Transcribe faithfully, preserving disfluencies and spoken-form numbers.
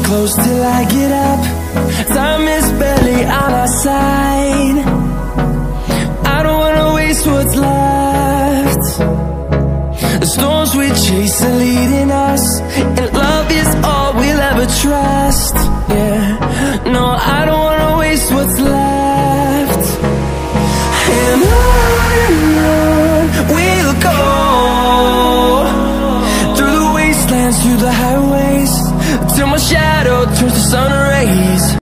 close till I get up. Time is barely on our side. I don't wanna waste what's left. The storms we chase are leading us, and love is all we'll ever trust. Yeah, no, I don't wanna waste what's left. And on and on we'll go, through the wastelands, through the highways, till my shadow turns to sun rays.